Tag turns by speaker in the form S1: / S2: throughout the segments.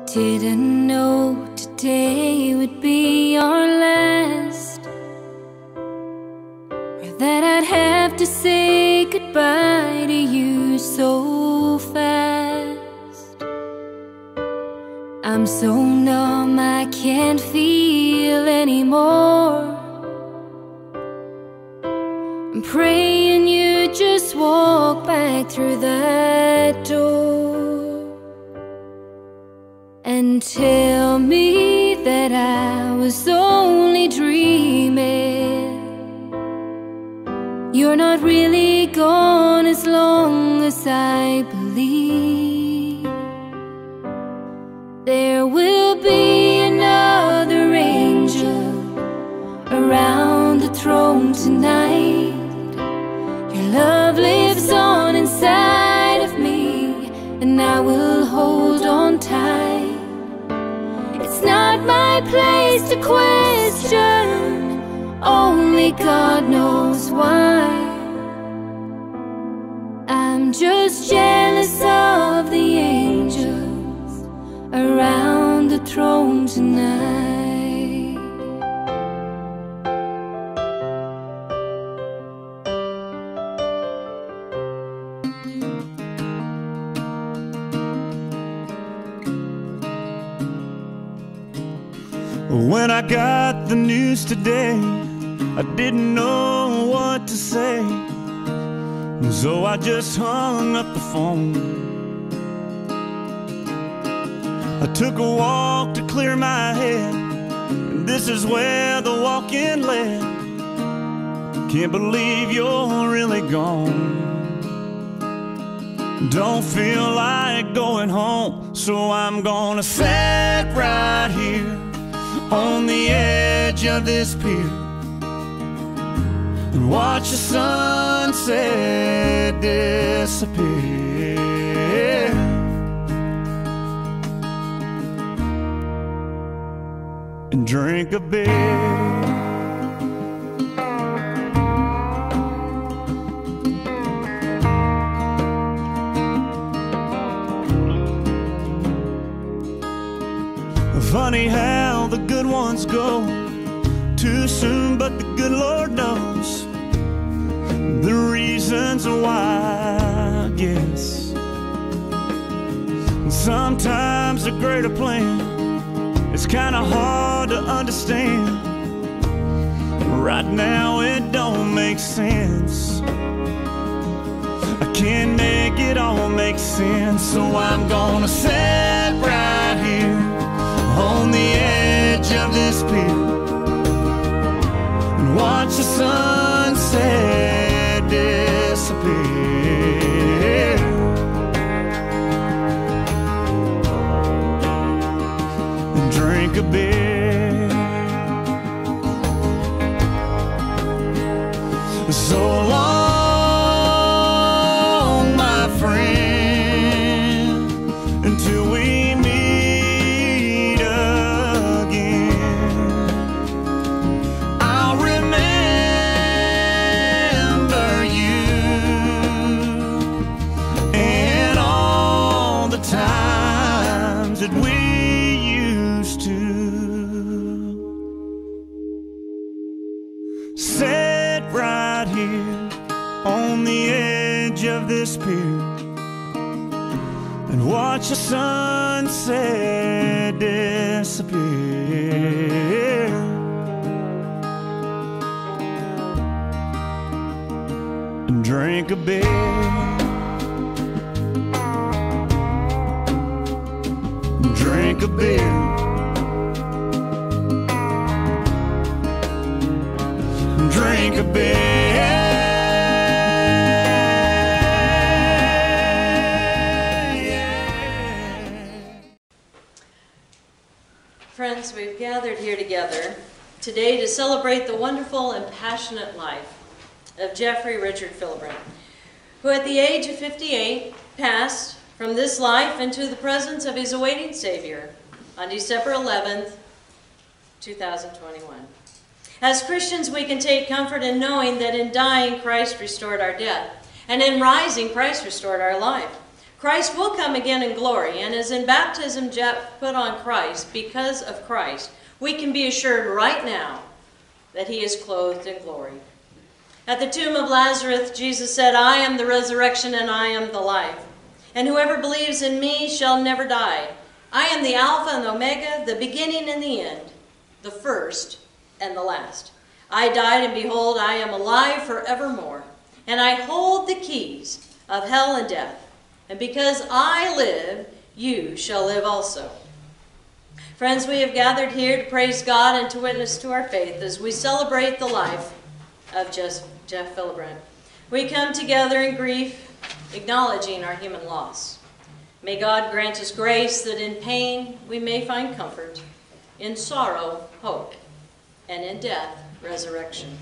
S1: Didn't know today would be our last, or that I'd have to say goodbye to you so fast. I'm so numb I can't feel anymore. I'm praying you just walk back through that door and tell me that I was only dreaming. You're not really gone as long as I believe. There will be another angel around the throne tonight. Your love lives on inside of me, and I will hold on tight. It's not my place to question, only God knows why. I'm just jealous of the angels around the throne tonight.
S2: When I got the news today, I didn't know what to say, so I just hung up the phone. I took a walk to clear my head, and this is where the walk-in led. Can't believe you're really gone. Don't feel like going home, so I'm gonna sit right here on the edge of this pier and watch the sunset disappear. And drink a beer. Funny how the good ones go too soon, but the good Lord knows the reasons why, I guess. Sometimes a greater plan is kind of hard to understand. Right now it don't make sense. I can't make it all make sense, so I'm gonna sit right here on the edge of this pier and watch the sunset disappear. And drink a beer. So long, my friend, until we that we used to sit right here on the edge of this pier and watch the sunset disappear. And drink a beer. Drink a beer. Drink a beer.
S3: Friends, we've gathered here together today to celebrate the wonderful and passionate life of Jeffrey Richard Filbrandt, who at the age of 58 passed from this life into the presence of his awaiting Savior on December 11th, 2021. As Christians, we can take comfort in knowing that in dying, Christ restored our death, and in rising, Christ restored our life. Christ will come again in glory, and as in baptism Jeff put on Christ, because of Christ, we can be assured right now that he is clothed in glory. At the tomb of Lazarus, Jesus said, I am the resurrection and I am the life. And whoever believes in me shall never die. I am the Alpha and the Omega, the beginning and the end, the first and the last. I died, and behold, I am alive forevermore. And I hold the keys of hell and death. And because I live, you shall live also. Friends, we have gathered here to praise God and to witness to our faith as we celebrate the life of Jeff Filbrandt. We come together in grief, acknowledging our human loss. May God grant us grace that in pain we may find comfort, in sorrow, hope, and in death, resurrection.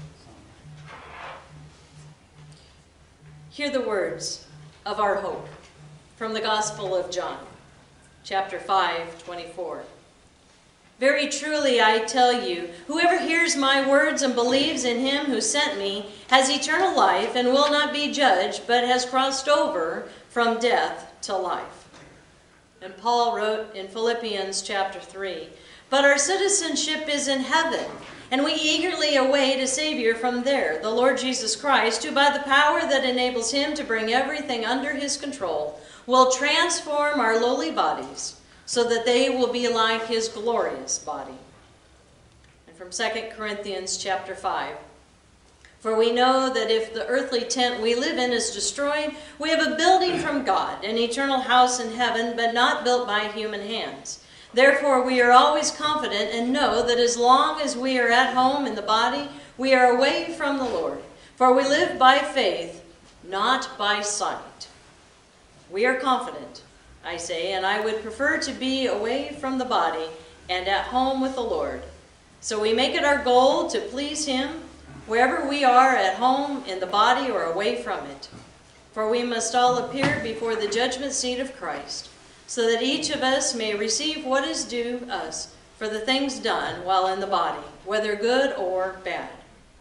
S3: Hear the words of our hope from the Gospel of John, chapter 5:24. Very truly I tell you, whoever hears my words and believes in him who sent me has eternal life and will not be judged, but has crossed over from death to life. And Paul wrote in Philippians chapter 3, but our citizenship is in heaven, and we eagerly await a Savior from there, the Lord Jesus Christ, who by the power that enables him to bring everything under his control will transform our lowly bodies so that they will be like his glorious body. And from 2 Corinthians chapter 5, for we know that if the earthly tent we live in is destroyed, we have a building from God, an eternal house in heaven, but not built by human hands. Therefore we are always confident and know that as long as we are at home in the body, we are away from the Lord. For we live by faith, not by sight. We are confident, I say, and I would prefer to be away from the body and at home with the Lord. So we make it our goal to please him, wherever we are, at home, in the body, or away from it. For we must all appear before the judgment seat of Christ, so that each of us may receive what is due us for the things done while in the body, whether good or bad.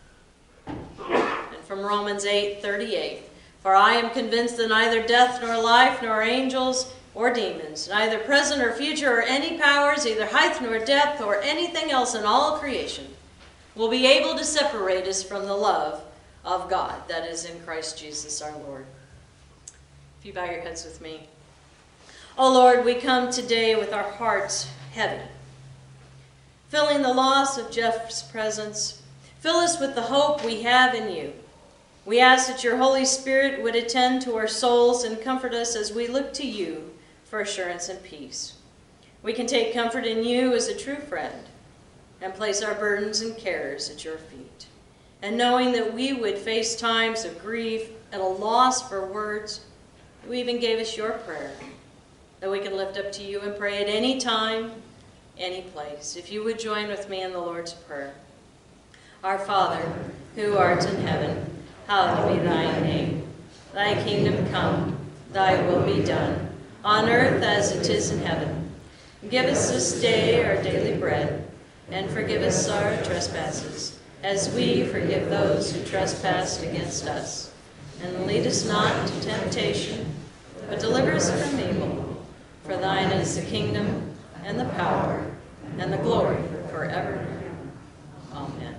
S3: And from Romans 8:38, for I am convinced that neither death nor life nor angels or demons, neither present or future or any powers, either height nor depth or anything else in all creation, will be able to separate us from the love of God that is in Christ Jesus our Lord. If you bow your heads with me. Oh Lord, we come today with our hearts heavy, feeling the loss of Jeff's presence. Fill us with the hope we have in you. We ask that your Holy Spirit would attend to our souls and comfort us as we look to you for assurance and peace. We can take comfort in you as a true friend and place our burdens and cares at your feet. And knowing that we would face times of grief and a loss for words, you even gave us your prayer that we can lift up to you and pray at any time, any place. If you would join with me in the Lord's Prayer. Our Father, who art in heaven, hallowed be thy name. Thy kingdom come, thy will be done, on earth as it is in heaven. Give us this day our daily bread, and forgive us our trespasses, as we forgive those who trespass against us. And lead us not into temptation, but deliver us from evil. For thine is the kingdom, and the power, and the glory forever. Amen.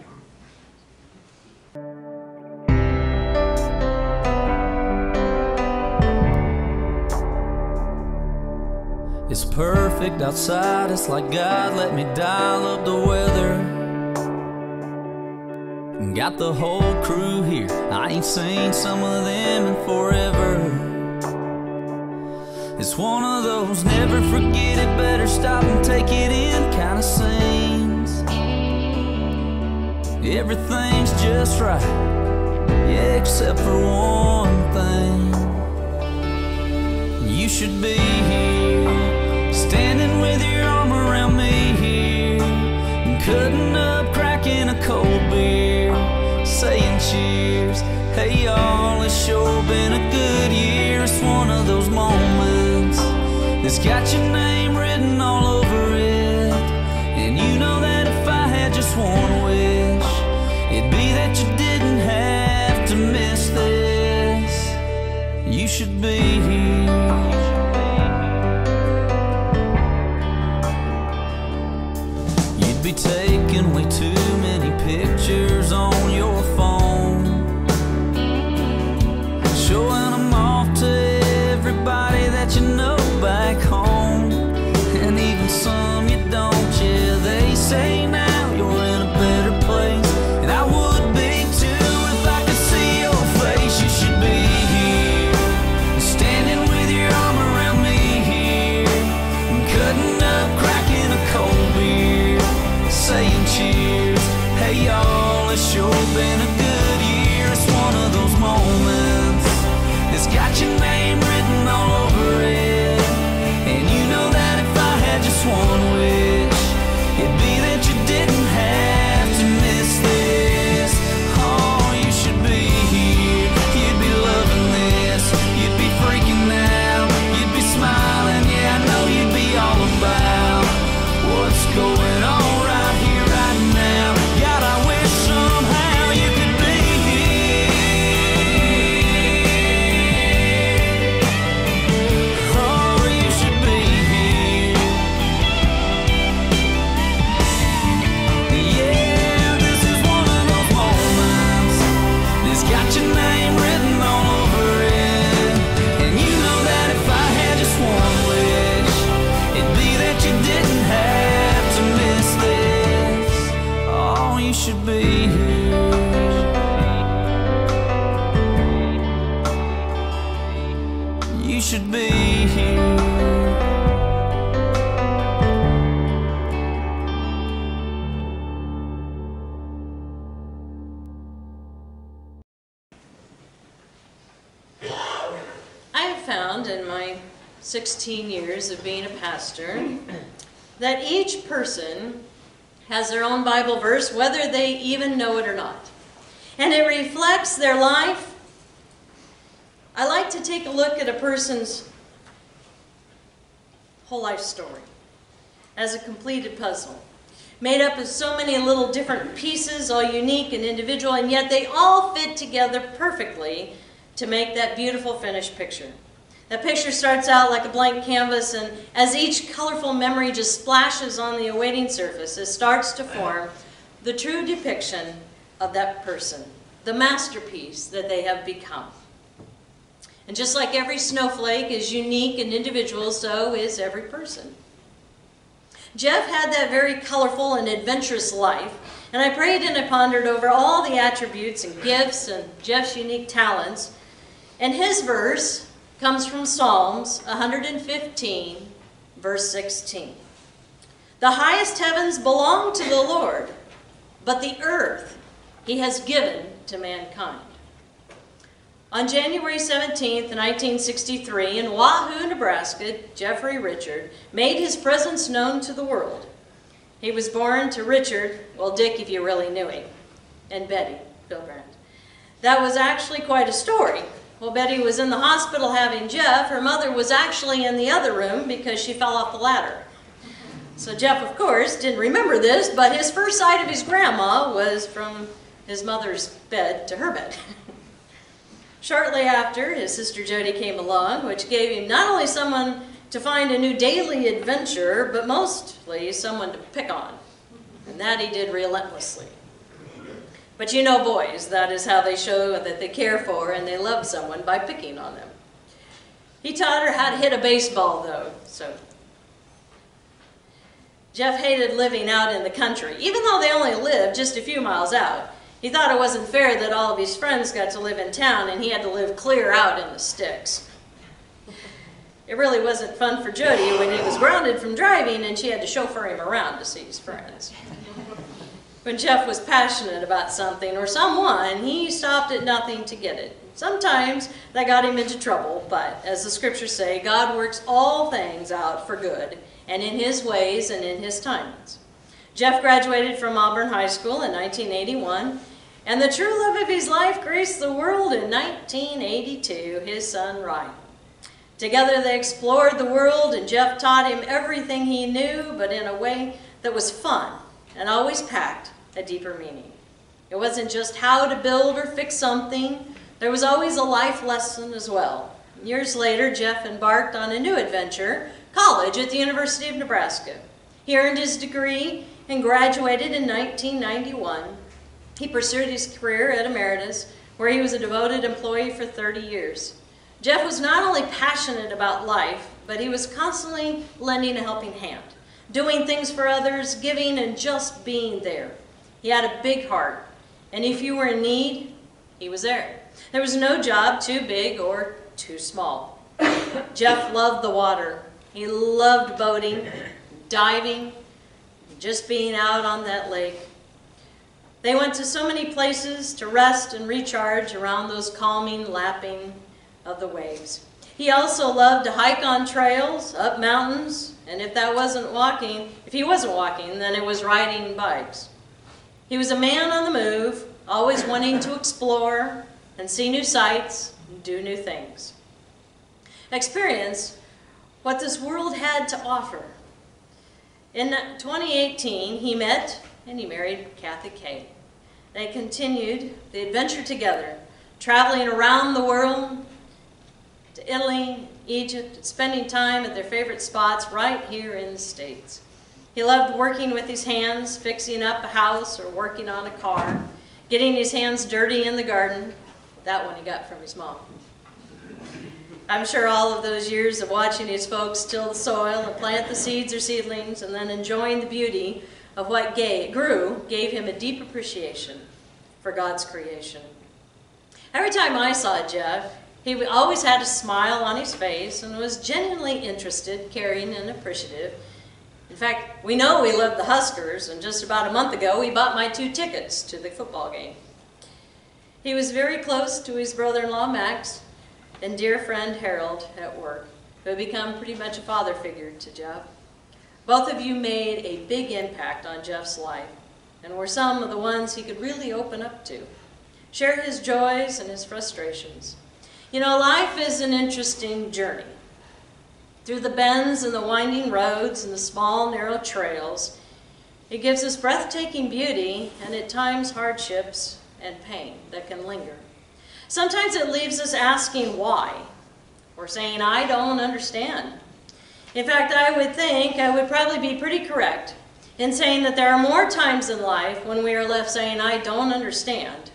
S4: It's perfect outside, it's like God let me dial up the weather. Got the whole crew here, I ain't seen some of them in forever. It's one of those never forget it, better stop and take it in kind of scenes. Everything's just right, yeah, except for one thing. You should be here, standing with your arm around me here, cutting up, cracking a cold beer, saying cheers. Hey y'all, it's sure been a good year. It's one of those moments that's got your name written all over it. And you know that if I had just one wish, it'd be that you didn't have to miss this. You should be here.
S3: 16 years of being a pastor, that each person has their own Bible verse, whether they even know it or not. And it reflects their life. I like to take a look at a person's whole life story as a completed puzzle, made up of so many little different pieces, all unique and individual, and yet they all fit together perfectly to make that beautiful finished picture. That picture starts out like a blank canvas, and as each colorful memory just splashes on the awaiting surface, it starts to form the true depiction of that person, the masterpiece that they have become. And just like every snowflake is unique and individual, so is every person. Jeff had that very colorful and adventurous life, and I prayed and I pondered over all the attributes and gifts and Jeff's unique talents. And his verse comes from Psalms 115, verse 16. The highest heavens belong to the Lord, but the earth he has given to mankind. On January 17, 1963, in Wahoo, Nebraska, Jeffrey Richard made his presence known to the world. He was born to Richard, well, Dick, if you really knew him, and Betty, Filbrandt. That was actually quite a story. While Betty was in the hospital having Jeff, her mother was actually in the other room because she fell off the ladder. So Jeff, of course, didn't remember this, but his first sight of his grandma was from his mother's bed to her bed. Shortly after, his sister Jody came along, which gave him not only someone to find a new daily adventure, but mostly someone to pick on. And that he did relentlessly. But you know boys, that is how they show that they care for and they love someone, by picking on them. He taught her how to hit a baseball, though, so. Jeff hated living out in the country, even though they only lived just a few miles out. He thought it wasn't fair that all of his friends got to live in town and he had to live clear out in the sticks. It really wasn't fun for Jody when he was grounded from driving and she had to chauffeur him around to see his friends. When Jeff was passionate about something or someone, he stopped at nothing to get it. Sometimes that got him into trouble, but as the scriptures say, God works all things out for good, and in his ways and in his timings. Jeff graduated from Auburn High School in 1981, and the true love of his life graced the world in 1982, his son Ryan. Together they explored the world, and Jeff taught him everything he knew, but in a way that was fun and always packed a deeper meaning. It wasn't just how to build or fix something. There was always a life lesson as well. Years later, Jeff embarked on a new adventure, college at the University of Nebraska. He earned his degree and graduated in 1991. He pursued his career at Emeritus, where he was a devoted employee for 30 years. Jeff was not only passionate about life, but he was constantly lending a helping hand, doing things for others, giving, and just being there. He had a big heart, and if you were in need, he was there. There was no job too big or too small. Jeff loved the water. He loved boating, diving, just being out on that lake. They went to so many places to rest and recharge around those calming lapping of the waves. He also loved to hike on trails, up mountains, and if he wasn't walking, then it was riding bikes. He was a man on the move, always wanting to explore and see new sights and do new things. Experience what this world had to offer. In 2018, he met and he married Kathy Kay. They continued the adventure together, traveling around the world to Italy, Egypt, spending time at their favorite spots right here in the States. He loved working with his hands, fixing up a house or working on a car, getting his hands dirty in the garden. That one he got from his mom. I'm sure all of those years of watching his folks till the soil and plant the seeds or seedlings and then enjoying the beauty of what grew gave him a deep appreciation for God's creation. Every time I saw Jeff, he always had a smile on his face and was genuinely interested, caring, and appreciative. In fact, we know he loved the Huskers, and just about a month ago, he bought my 2 tickets to the football game. He was very close to his brother-in-law, Max, and dear friend Harold at work. who had become pretty much a father figure to Jeff. Both of you made a big impact on Jeff's life and were some of the ones he could really open up to, share his joys and his frustrations. You know, life is an interesting journey. Through the bends and the winding roads and the small, narrow trails, it gives us breathtaking beauty and at times hardships and pain that can linger. Sometimes it leaves us asking why, or saying, I don't understand. In fact, I would think I would probably be pretty correct in saying that there are more times in life when we are left saying, I don't understand,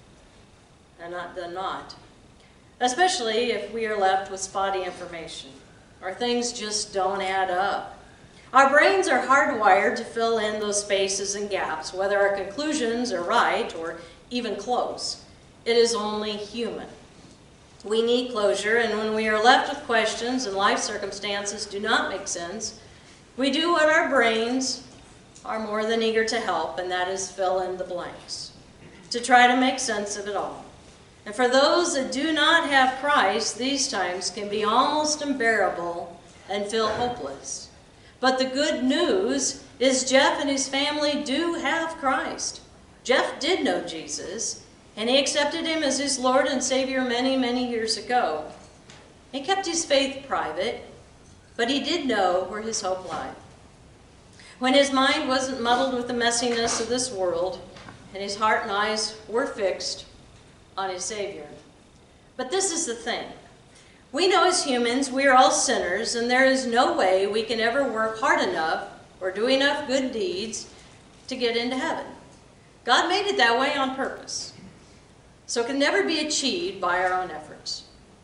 S3: than not. Especially if we are left with spotty information, or things just don't add up. Our brains are hardwired to fill in those spaces and gaps, whether our conclusions are right or even close. It is only human. We need closure, and when we are left with questions and life circumstances do not make sense, we do what our brains are more than eager to help, and that is fill in the blanks, to try to make sense of it all. And for those that do not have Christ, these times can be almost unbearable and feel hopeless. But the good news is Jeff and his family do have Christ. Jeff did know Jesus, and he accepted him as his Lord and Savior many, many years ago. He kept his faith private, but he did know where his hope lied. When his mind wasn't muddled with the messiness of this world, and his heart and eyes were fixed on his Savior. But this is the thing. We know as humans we are all sinners, and there is no way we can ever work hard enough or do enough good deeds to get into heaven. God made it that way on purpose, so it can never be achieved by our own efforts.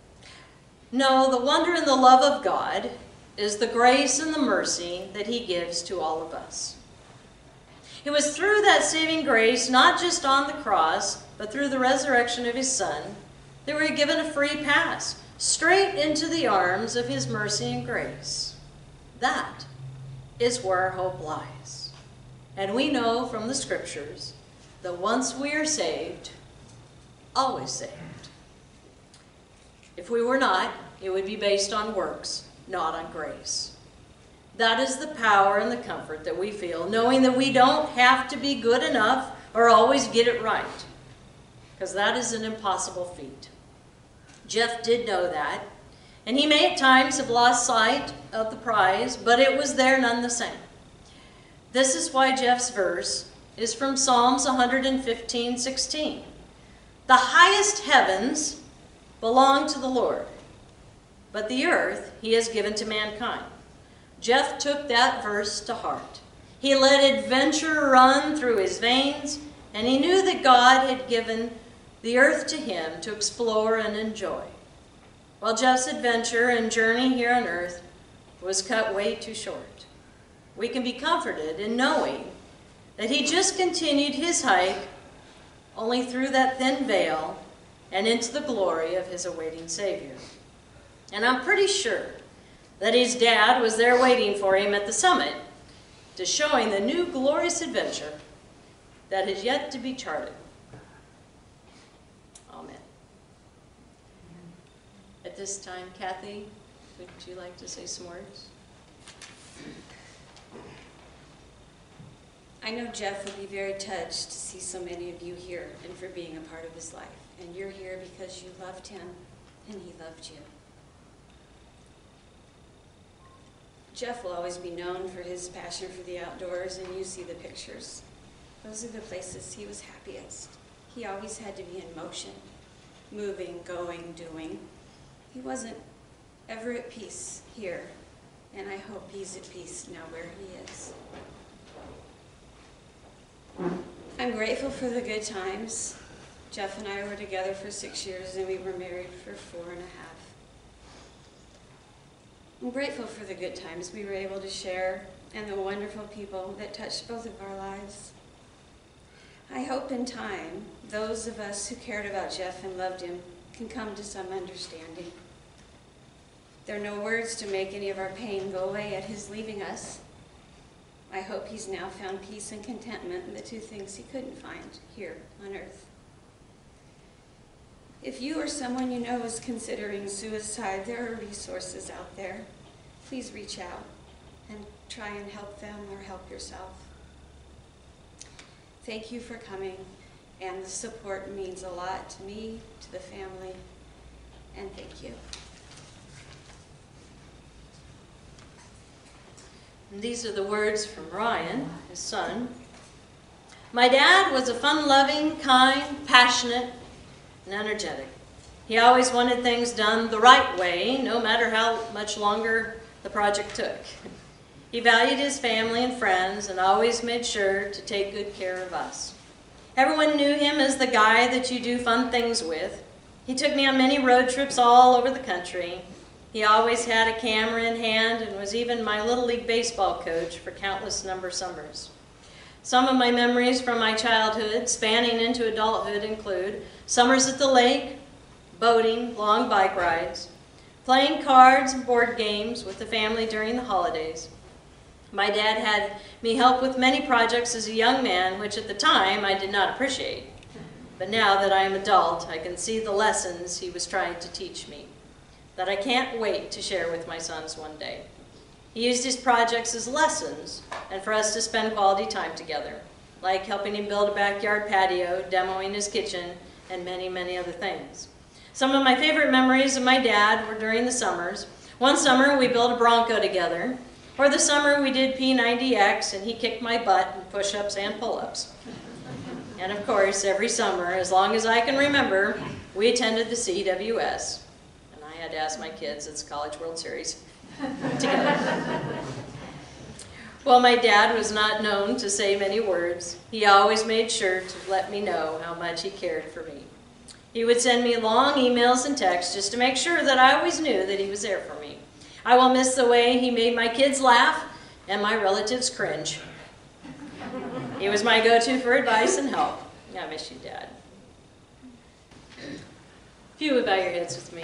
S3: No, the wonder and the love of God is the grace and the mercy that he gives to all of us. It was through that saving grace, not just on the cross, but through the resurrection of his Son, that we were given a free pass straight into the arms of his mercy and grace. That is where our hope lies. And we know from the scriptures that once we are saved, always saved. If we were not, it would be based on works, not on grace. That is the power and the comfort that we feel, knowing that we don't have to be good enough or always get it right, because that is an impossible feat. Jeff did know that, and he may at times have lost sight of the prize, but it was there none the same. This is why Jeff's verse is from Psalms 115:16. The highest heavens belong to the Lord, but the earth he has given to mankind. Jeff took that verse to heart. He let adventure run through his veins, and he knew that God had given the earth to him to explore and enjoy. While Jeff's adventure and journey here on earth was cut way too short, we can be comforted in knowing that he just continued his hike only through that thin veil and into the glory of his awaiting Savior. And I'm pretty sure that his dad was there waiting for him at the summit to show him the new glorious adventure that is yet to be charted. Amen. At this time, Kathy, would you like to say some words?
S5: I know Jeff would be very touched to see so many of you here and for being a part of his life. And you're here because you loved him and he loved you. Jeff will always be known for his passion for the outdoors, and you see the pictures. Those are the places he was happiest. He always had to be in motion, moving, going, doing. He wasn't ever at peace here, and I hope he's at peace now where he is. I'm grateful for the good times. Jeff and I were together for 6 years, and we were married for 4.5. I'm grateful for the good times we were able to share and the wonderful people that touched both of our lives. I hope in time, those of us who cared about Jeff and loved him can come to some understanding. There are no words to make any of our pain go away at his leaving us. I hope he's now found peace and contentment in the two things he couldn't find here on earth. If you or someone you know is considering suicide, there are resources out there. Please reach out and try and help them or help yourself. Thank you for coming, and the support means a lot to me, to the family, and thank you.
S3: And these are the words from Ryan, his son. My dad was a fun-loving, kind, passionate, and energetic. He always wanted things done the right way, no matter how much longer the project took. He valued his family and friends and always made sure to take good care of us. Everyone knew him as the guy that you do fun things with. He took me on many road trips all over the country. He always had a camera in hand and was even my Little League baseball coach for countless number of summers. Some of my memories from my childhood, spanning into adulthood, include summers at the lake, boating, long bike rides, playing cards and board games with the family during the holidays. My dad had me help with many projects as a young man, which at the time I did not appreciate. But now that I am adult, I can see the lessons he was trying to teach me, that I can't wait to share with my sons one day. He used his projects as lessons and for us to spend quality time together, like helping him build a backyard patio, demoing his kitchen, and many, many other things. Some of my favorite memories of my dad were during the summers. One summer we built a Bronco together, or the summer we did P90X and he kicked my butt in push-ups and pull-ups. And of course, every summer, as long as I can remember, we attended the CWS. And I had to ask my kids, it's College World Series, together. Well, my dad was not known to say many words. He always made sure to let me know how much he cared for me. He would send me long emails and texts just to make sure that I always knew that he was there for me. I will miss the way he made my kids laugh and my relatives cringe. He was my go-to for advice and help. I miss you, Dad. If you would bow your heads with me.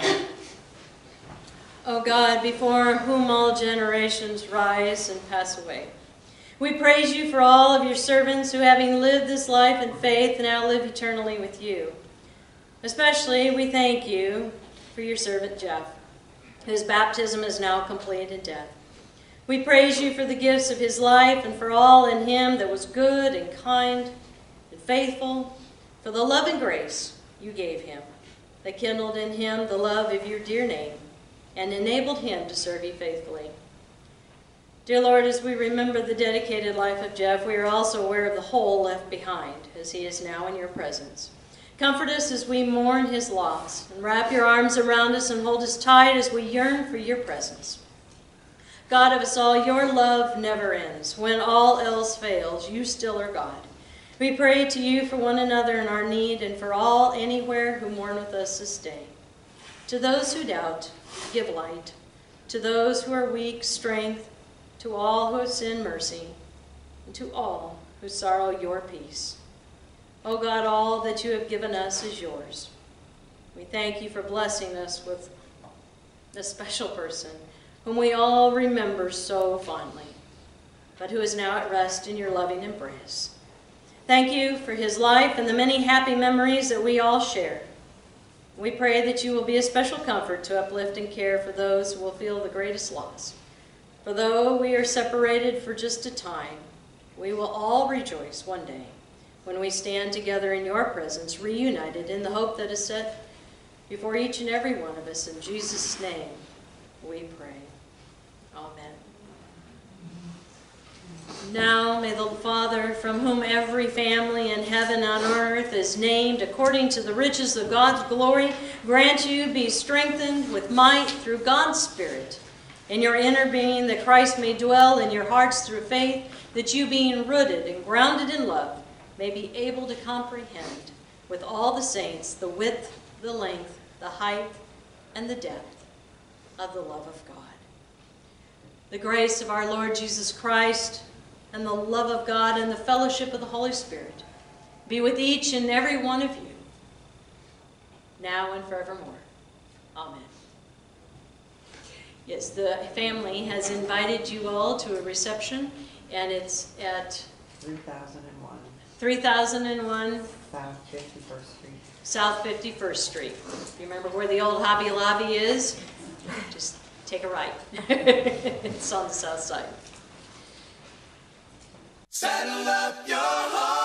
S3: O God, before whom all generations rise and pass away, we praise you for all of your servants who, having lived this life in faith, now live eternally with you. Especially, we thank you for your servant Jeff, whose baptism is now complete in death. We praise you for the gifts of his life and for all in him that was good and kind and faithful, for the love and grace you gave him, that kindled in him the love of your dear name and enabled him to serve you faithfully. Dear Lord, as we remember the dedicated life of Jeff, we are also aware of the hole left behind as he is now in your presence. Comfort us as we mourn his loss, and wrap your arms around us and hold us tight as we yearn for your presence. God of us all, your love never ends. When all else fails, you still are God. We pray to you for one another in our need and for all anywhere who mourn with us this day. To those who doubt, give light. To those who are weak, strength. To all who have sinned, mercy. And to all who sorrow, your peace. O God, all that you have given us is yours. We thank you for blessing us with a special person whom we all remember so fondly, but who is now at rest in your loving embrace. Thank you for his life and the many happy memories that we all share. We pray that you will be a special comfort to uplift and care for those who will feel the greatest loss. For though we are separated for just a time, we will all rejoice one day when we stand together in your presence, reunited in the hope that is set before each and every one of us. In Jesus' name we pray. Amen. Now may the Father, from whom every family in heaven and on earth is named according to the riches of God's glory, grant you be strengthened with might through God's Spirit in your inner being, that Christ may dwell in your hearts through faith, that you, being rooted and grounded in love, may be able to comprehend with all the saints the width, the length, the height, and the depth of the love of God. The grace of our Lord Jesus Christ and the love of God and the fellowship of the Holy Spirit be with each and every one of you, now and forevermore. Amen. Yes, the family has invited you all to a reception, and it's at
S6: 3001
S3: 3001
S6: South 51st Street.
S3: South 51st Street. If you remember where the old Hobby Lobby is, just take a right. It's on the south side.
S6: Saddle up your horse.